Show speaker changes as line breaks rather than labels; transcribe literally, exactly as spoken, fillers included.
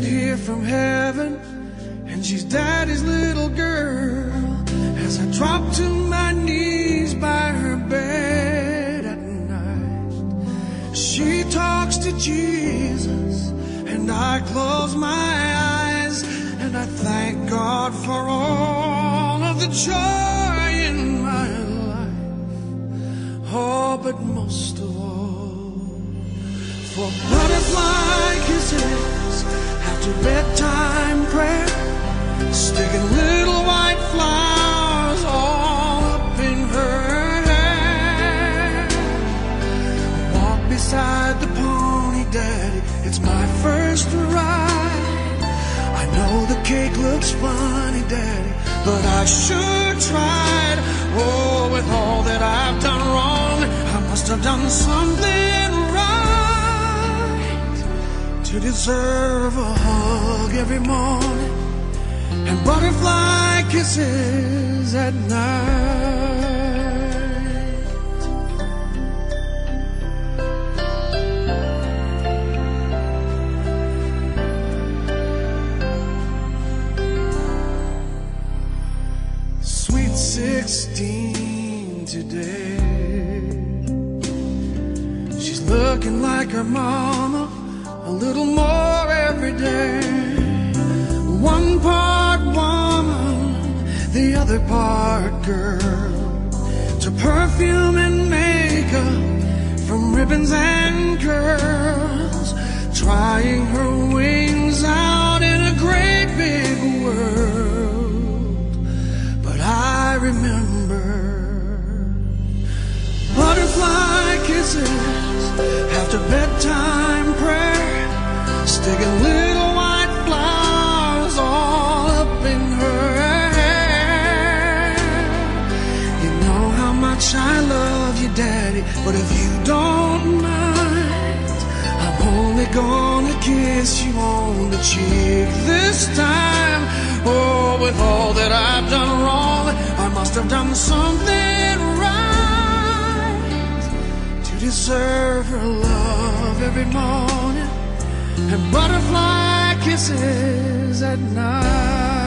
here from heaven, and she's daddy's little girl. As I drop to my knees by her bed at night, she talks to Jesus, and I close my eyes, and I thank God for all of the joy in my life. Oh, but most of all, for butterfly kisses after bedtime prayer, sticking little white flowers all up in her hair. Walk beside the pony, Daddy, it's my first ride. I know the cake looks funny, Daddy, but I sure tried. Oh, with all that I've done wrong, I must have done something right to deserve a hug every morning and butterfly kisses at night. Sweet sixteen today, she's looking like her mama a little more every day. One part woman, the other part girl. To perfume and makeup, from ribbons and curls, trying her wings out in a great big world. But I remember butterfly kisses after bedtime prayer, sticking little white flowers all up in her hair. You know how much I love you, Daddy, but if you don't mind, I'm only gonna kiss you on the cheek this time. Oh, with all that I've done wrong, I must have done something right to deserve her love every morning and butterfly kisses at night.